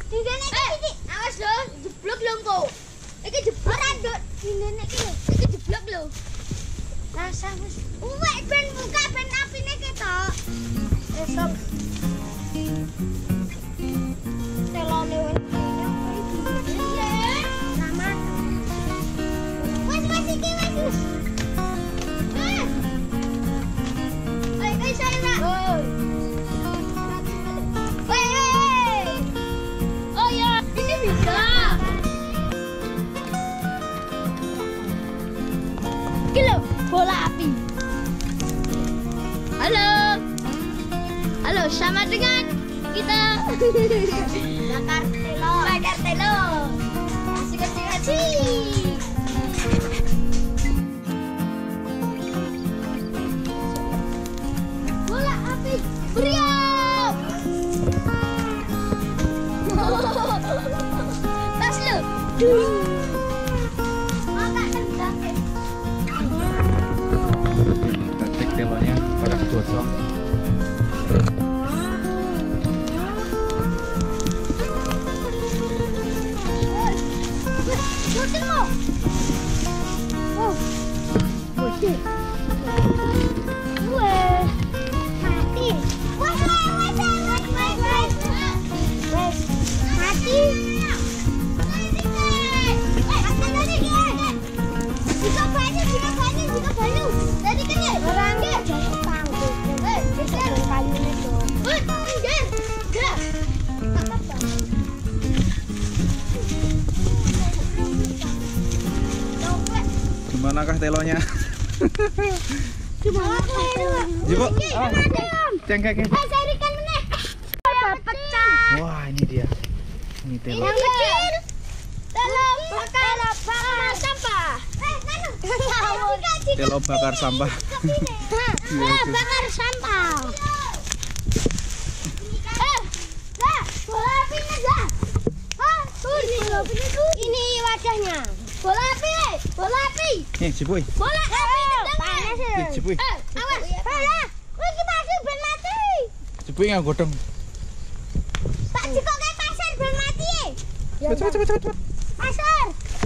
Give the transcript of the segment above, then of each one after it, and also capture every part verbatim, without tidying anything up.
dindene iki. Awas lho, jeblok lho engko. Iki jeblok nduk dindene iki lho. Iki jeblok lho. Rasa wis. Uwek ben buka ben apine ketok. Esok. Telone wis. Wes wes iki wes wis. Ayo ayo saya nak. Oh ya, ini bisa. Kilo bola api. Halo. Halo, sama dengan kita bakar telur. Bakar telur. Asik asik asik. Bola api. Beriak. Tas lu. Maka tendang. Kita cek telurnya pada gosong. Shooting mo. Oh. Busi. Weh. Mati. Wah, wah, wah, wah, wah, wah. Weh. Mati. Eh, apa tadi dia? Jika banyak, jika banyak, jika banyak. Tadi kan ya. Orangnya jangan panggung. Eh, geser kali itu. Eh, geser. Gerak. Apa-apa. Gimanakah telonya? Gimana telur? Coba. Ah. Cengkeknya. Eh, sarikan meneh. Pecah. Wah, ini dia. Ini telo. Yang kecil. Telur bakar bakar sampah. Eh, nanu. Telo bakar sampah. Telur bakar sampah. Eh, dah, bola apinya dah. Ah, ini bola apinya tuh. Ini wajahnya. Bola api, bola api. Nih, Cipuy. Bola api panas ya. Nih, Cipuy. Eh, awas. Bola. Wih, iki mati ben mati. Cipuy nggak godong. Tak jiko kayak pasar ben mati. Cepet, cepet, cepet, cepet. Pasar.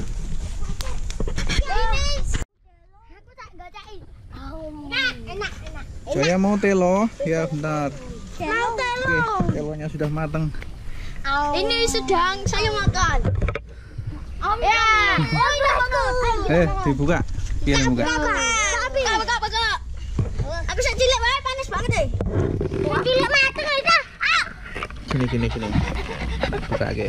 Ini. Aku tak gocai. Enak, enak, enak. Saya mau telo. Ya, bentar. Mau telo. Oke, telonya sudah matang. Ini sedang saya makan. Om ya. Oh, ini bagus. Eh, dibuka. Iya, dibuka. Tapi buka, buka. Aku sak cilik wae panas banget deh. Cilik mateng aja. Ah. Sini, sini, sini. Buka aja.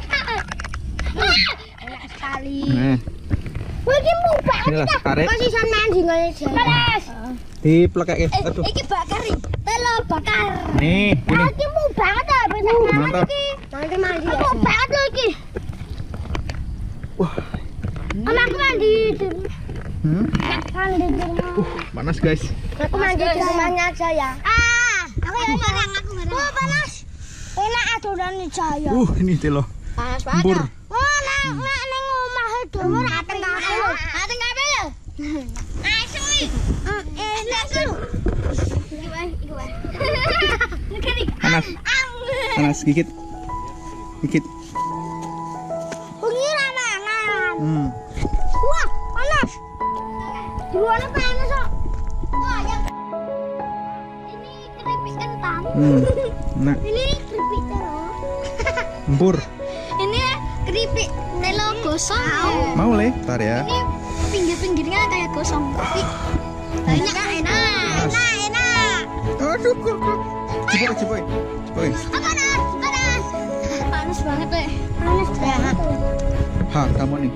Enak sekali. Nah, Wih, iki mubah. inilah tarik. Masih sampean dinggone jaya. Panas. Diplekake. Eh, Aduh. iki bakar iki. Telur bakar. Nih, Ah, ini. iki mubah banget ah, bener Mantap. iki. Nanti mandi. Mubah banget lho iki. Wah. Om aku mandi. Hmm? Mandi di rumah. Uh, panas, guys. Aku mandi di rumahnya aja ya. Ah, aku ngarang, aku ngarang. Oh, panas. Enak adonan nih Jaya. Uh, ini telo. Panas Empur. Oh, nek nek ning omah dhewe ra tengah lho. Ra tengah ape lho? Asem iki. Enak lho. Iki wae, iki wae. Nekani. Panas. Panas gigit. Gigit. Bengi ra mangan. Hmm. Wah, panas. Duane panas kok. Wah, yang ini keripik kentang. Hmm. Nah, Ini keripik terong. empur. Ini keripik telo gosong. Mau le? Ntar ya. Ini pinggir-pinggirnya kayak gosong tapi banyak enak. Enak, enak. Aduh, kok. Cipuy, cipuy. Cipuy. Ah, panas, panas. Panas banget deh. Panas banget. Ha, kamu nih.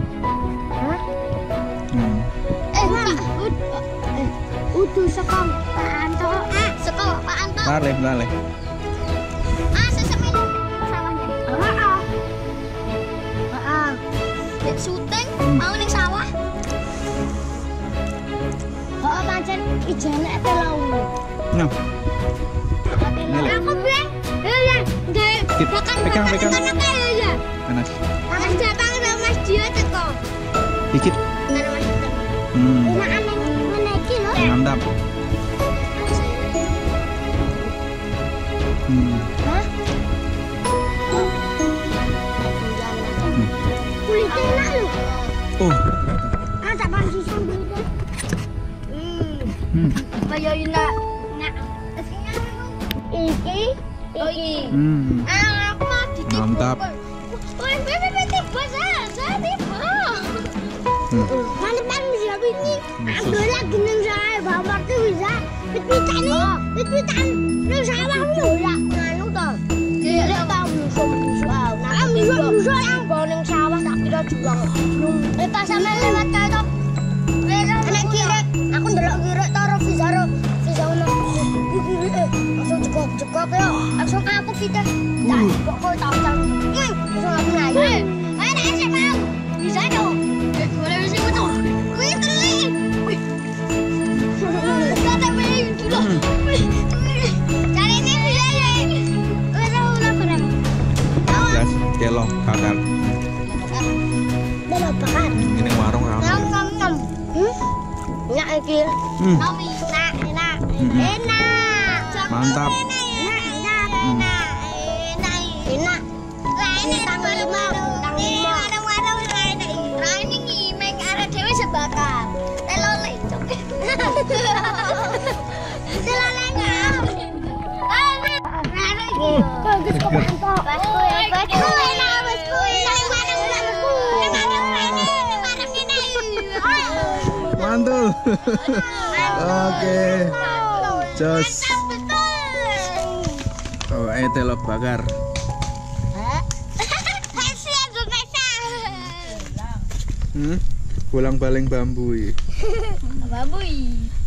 Hmm. Eh, Pak. Ud, eh, udu sekong Pak Anto. Ah, sekong Pak Anto. Bentar le, bentar le. Ah, sesemin sawahnya. Heeh. Heeh. Dek syuting mau ning sawah. Heeh, pancen ijane telu. Nah. Ini le. Aku bilang, ya ya, enggak Dikit. bakar Pegang, bakar pegang. ikan apa ya ya. Panas. Mas Jepang sama Mas Dio teko. Dikit. Karo Mas Dio. Hmm. Enak aneh ngene iki lho. Mantap. Hmm. Hah? Hmm. Bayo yun na. Iki. Iki. Hmm. Ah, apa? Mantap. Woi, bebe, bebe, bahasa, saya tiba. Hmm. Mana pan bisa ini? Khusus. Aku lagi neng saya, bawa tu bisa. Betul ni, betul tan. Neng saya bawa tu lah. Nanu tu. Dia tahu musuh musuh. Nah, musuh musuh yang bawa neng sawah tak kira jual. Eh, pas sama lewat kau tu. Anak kira, aku ndelok kira taruh visa ro, visa ono. Langsung cekok-cekok yo. Langsung aku kita. Dah, kok tak tahu. Langsung aku naik. Ayo naik siapa mau? Bisa dong. Boleh mesti betul. Kuih terus. Kata main dulu. Cari ini bisa ya. Udah udah berapa? Jas, kelong, bakar. Belum bakar. Ini warung Nom ramai. nom nom. Hmm? Enak iki. Hmm. Nom enak, enak. Hmm. Enak. Mantap. Enak, enak, enak. Enak. Enak. Lah ini tanggal lima. Tanggal lima. Warung-warung lain iki. Lah ini ngimeng arek dhewe sebakar. Telole cok. Telole ngam. Ah, arek iki. Bagus kok mantap. Basku ya, basku enak, basku enak. Mantul. Oke. Jos. Oh, eh telok bakar. Hmm? Pulang baling bambu. Bambu.